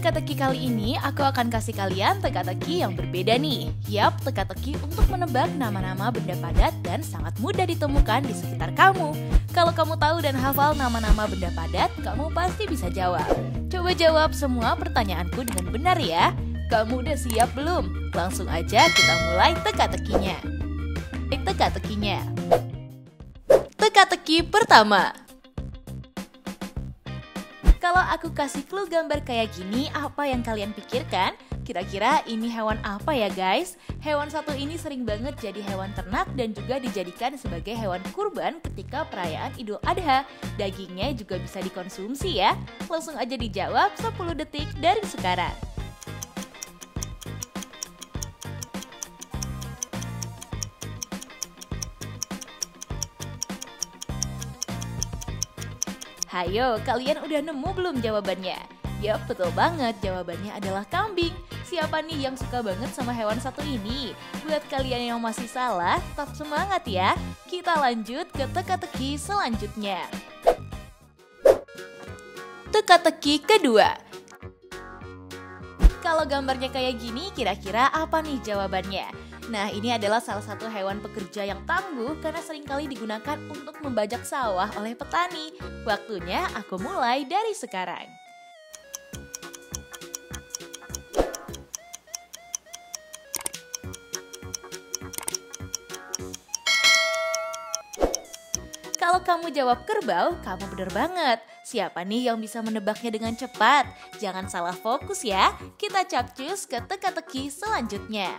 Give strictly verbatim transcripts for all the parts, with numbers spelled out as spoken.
teka-teki kali ini aku akan kasih kalian teka-teki yang berbeda nih. Yap, teka-teki untuk menebak nama-nama benda padat dan sangat mudah ditemukan di sekitar kamu. Kalau kamu tahu dan hafal nama-nama benda padat, kamu pasti bisa jawab. Coba jawab semua pertanyaanku dengan benar ya. Kamu udah siap belum? Langsung aja kita mulai teka-tekinya. Teka-tekinya. Teka-teki pertama. Kalau aku kasih clue gambar kayak gini, apa yang kalian pikirkan? Kira-kira ini hewan apa ya guys? Hewan satu ini sering banget jadi hewan ternak dan juga dijadikan sebagai hewan kurban ketika perayaan Idul Adha. Dagingnya juga bisa dikonsumsi ya. Langsung aja dijawab sepuluh detik dari sekarang. Hayo, kalian udah nemu belum jawabannya? Yap, betul banget, jawabannya adalah kambing. Siapa nih yang suka banget sama hewan satu ini? Buat kalian yang masih salah, tetap semangat ya. Kita lanjut ke teka-teki selanjutnya. Teka-teki kedua. Kalau gambarnya kayak gini, kira-kira apa nih jawabannya? Nah, ini adalah salah satu hewan pekerja yang tangguh karena seringkali digunakan untuk membajak sawah oleh petani. Waktunya aku mulai dari sekarang. Kalau kamu jawab kerbau, kamu bener banget. Siapa nih yang bisa menebaknya dengan cepat? Jangan salah fokus ya. Kita capcus ke teka-teki selanjutnya.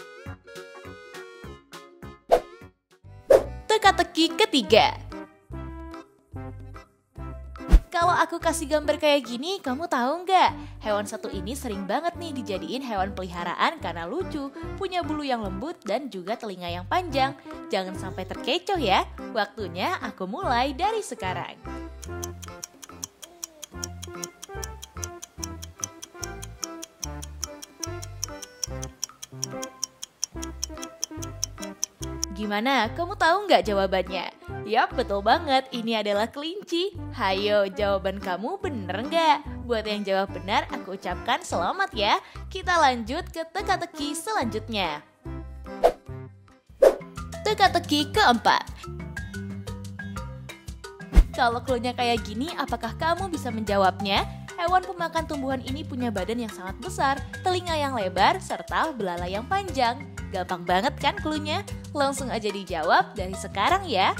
Teka-teki ketiga. Kalau aku kasih gambar kayak gini, kamu tahu nggak? Hewan satu ini sering banget nih dijadiin hewan peliharaan karena lucu, punya bulu yang lembut dan juga telinga yang panjang. Jangan sampai terkecoh ya. Waktunya aku mulai dari sekarang. Gimana? Kamu tahu nggak jawabannya? Yap, betul banget. Ini adalah kelinci. Hayo, jawaban kamu bener nggak? Buat yang jawab benar, aku ucapkan selamat ya. Kita lanjut ke teka-teki selanjutnya. Teka-teki keempat. Kalau clue-nya kayak gini, apakah kamu bisa menjawabnya? Hewan pemakan tumbuhan ini punya badan yang sangat besar, telinga yang lebar, serta belalai yang panjang. Gampang banget kan clue-nya? Langsung aja dijawab dari sekarang ya.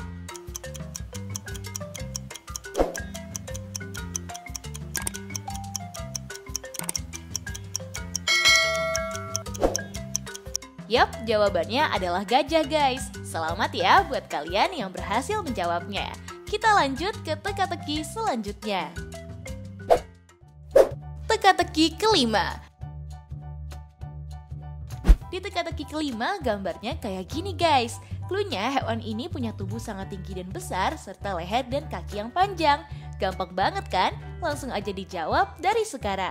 Yap, jawabannya adalah gajah guys. Selamat ya buat kalian yang berhasil menjawabnya. Kita lanjut ke teka-teki selanjutnya. Teka-teki kelima. Di teka-teki kelima gambarnya kayak gini guys. Cluenya hewan ini punya tubuh sangat tinggi dan besar serta leher dan kaki yang panjang. Gampang banget kan? Langsung aja dijawab dari sekarang.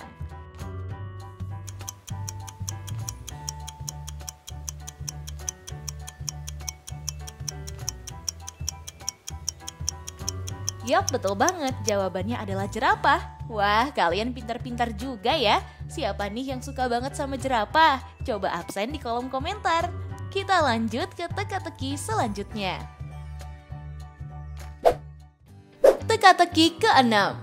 Yap, betul banget. Jawabannya adalah jerapah. Wah, kalian pintar-pintar juga ya. Siapa nih yang suka banget sama jerapah? Coba absen di kolom komentar. Kita lanjut ke teka-teki selanjutnya. Teka-teki keenam.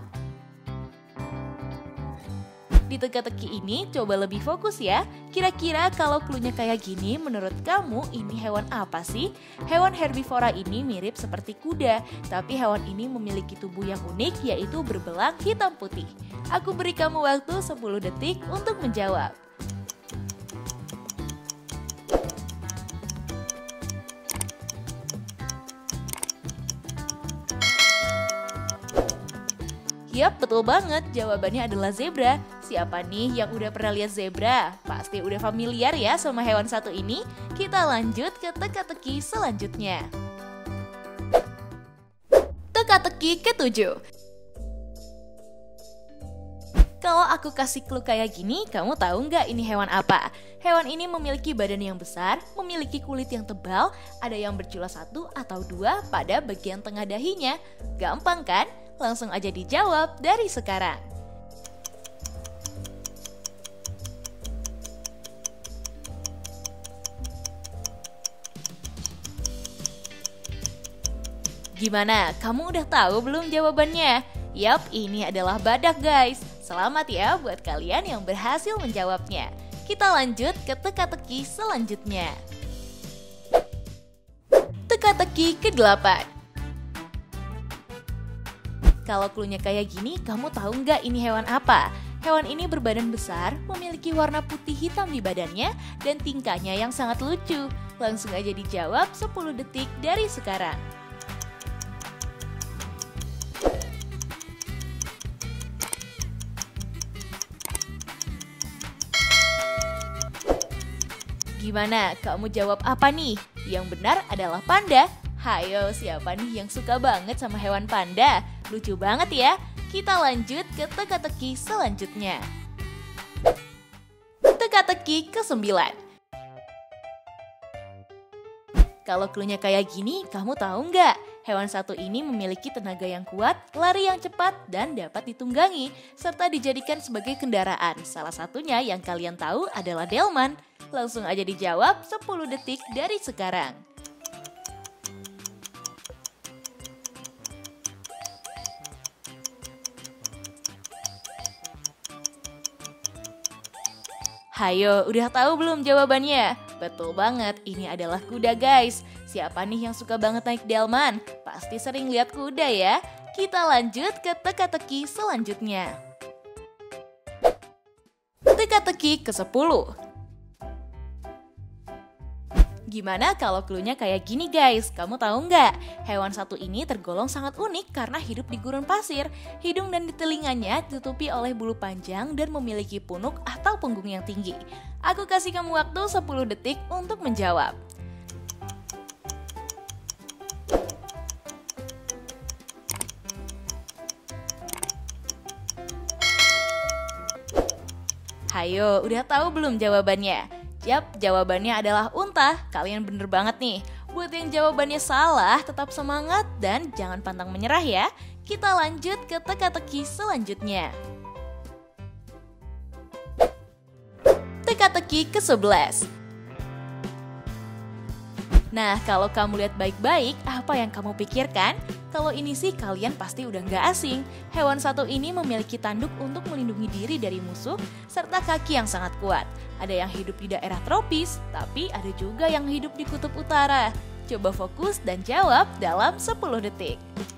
Di teka-teki ini coba lebih fokus ya. Kira-kira kalau cluenya kayak gini, menurut kamu ini hewan apa sih? Hewan herbivora ini mirip seperti kuda, tapi hewan ini memiliki tubuh yang unik yaitu berbelang hitam putih. Aku beri kamu waktu sepuluh detik untuk menjawab. Yap, betul banget. Jawabannya adalah zebra. Siapa nih yang udah pernah lihat zebra? Pasti udah familiar ya sama hewan satu ini. Kita lanjut ke teka-teki selanjutnya. Teka-teki ketujuh. Kalau aku kasih clue kayak gini, kamu tahu nggak ini hewan apa? Hewan ini memiliki badan yang besar, memiliki kulit yang tebal, ada yang bercula satu atau dua pada bagian tengah dahinya. Gampang kan? Langsung aja dijawab dari sekarang. Gimana? Kamu udah tahu belum jawabannya? Yap, ini adalah badak guys. Selamat ya buat kalian yang berhasil menjawabnya. Kita lanjut ke teka-teki selanjutnya. Teka-teki kedelapan. Kalau cluenya kayak gini, kamu tahu nggak ini hewan apa? Hewan ini berbadan besar, memiliki warna putih hitam di badannya, dan tingkahnya yang sangat lucu. Langsung aja dijawab sepuluh detik dari sekarang. Gimana? Kamu jawab apa nih? Yang benar adalah panda. Hayo, siapa nih yang suka banget sama hewan panda? Lucu banget ya. Kita lanjut ke teka-teki selanjutnya. Teka-teki kesembilan. Kalau cluenya kayak gini, kamu tahu nggak? Hewan satu ini memiliki tenaga yang kuat, lari yang cepat, dan dapat ditunggangi, serta dijadikan sebagai kendaraan. Salah satunya yang kalian tahu adalah delman. Langsung aja dijawab sepuluh detik dari sekarang. Hayo, udah tahu belum jawabannya? Betul banget, ini adalah kuda guys. Siapa nih yang suka banget naik delman? Pasti sering lihat kuda ya. Kita lanjut ke teka-teki selanjutnya. Teka-teki kesepuluh. Gimana kalau cluenya kayak gini guys? Kamu tahu nggak? Hewan satu ini tergolong sangat unik karena hidup di gurun pasir. Hidung dan di telinganya ditutupi oleh bulu panjang dan memiliki punuk atau punggung yang tinggi. Aku kasih kamu waktu sepuluh detik untuk menjawab. Hayo, udah tahu belum jawabannya? Yap, jawabannya adalah unta. Kalian bener banget nih. Buat yang jawabannya salah, tetap semangat dan jangan pantang menyerah ya. Kita lanjut ke teka-teki selanjutnya. Teka-teki kesebelas. Nah, kalau kamu lihat baik-baik, apa yang kamu pikirkan? Kalau ini sih kalian pasti udah nggak asing. Hewan satu ini memiliki tanduk untuk melindungi diri dari musuh, serta kaki yang sangat kuat. Ada yang hidup di daerah tropis, tapi ada juga yang hidup di kutub utara. Coba fokus dan jawab dalam sepuluh detik.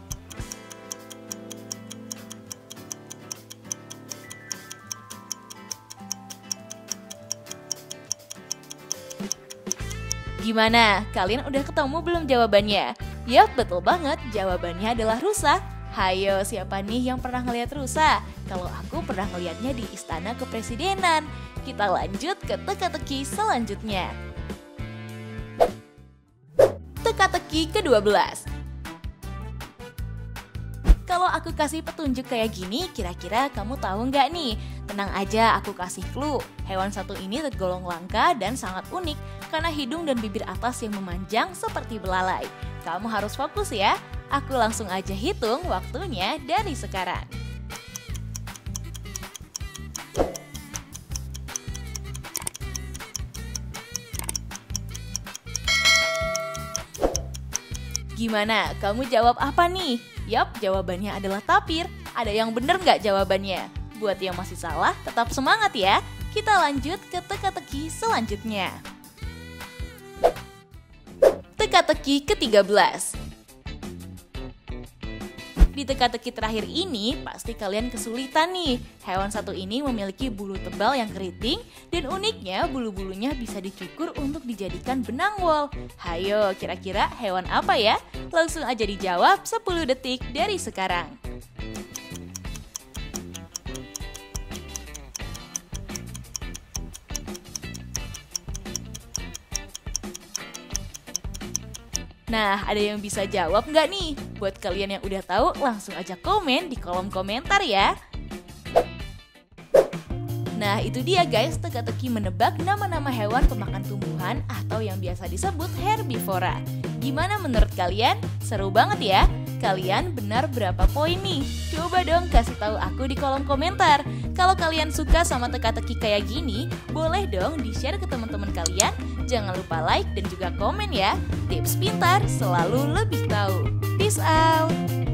Gimana? Kalian udah ketemu belum jawabannya? Yap, betul banget. Jawabannya adalah rusa. Hayo, siapa nih yang pernah ngeliat rusa? Kalau aku pernah ngeliatnya di Istana Kepresidenan. Kita lanjut ke teka-teki selanjutnya. Teka-teki kedua belas. Kalau aku kasih petunjuk kayak gini, kira-kira kamu tahu nggak nih? Tenang aja, aku kasih clue. Hewan satu ini tergolong langka dan sangat unik karena hidung dan bibir atas yang memanjang seperti belalai. Kamu harus fokus ya. Aku langsung aja hitung waktunya dari sekarang. Gimana? Kamu jawab apa nih? Yap, jawabannya adalah tapir. Ada yang bener nggak jawabannya? Buat yang masih salah, tetap semangat ya. Kita lanjut ke teka-teki selanjutnya. Teka-teki ke tiga belas. Di teka-teki terakhir ini, pasti kalian kesulitan nih. Hewan satu ini memiliki bulu tebal yang keriting, dan uniknya bulu-bulunya bisa dicukur untuk dijadikan benang wol. Hayo, kira-kira hewan apa ya? Langsung aja dijawab sepuluh detik dari sekarang. Nah, ada yang bisa jawab nggak nih? Buat kalian yang udah tahu, langsung aja komen di kolom komentar ya. Nah, itu dia guys, teka-teki menebak nama-nama hewan pemakan tumbuhan atau yang biasa disebut herbivora. Gimana menurut kalian? Seru banget ya? Kalian benar berapa poin nih? Coba dong kasih tahu aku di kolom komentar. Kalau kalian suka sama teka-teki kayak gini, boleh dong di-share ke teman-teman kalian. Jangan lupa like dan juga komen ya. Tips pintar selalu lebih tahu. Peace out!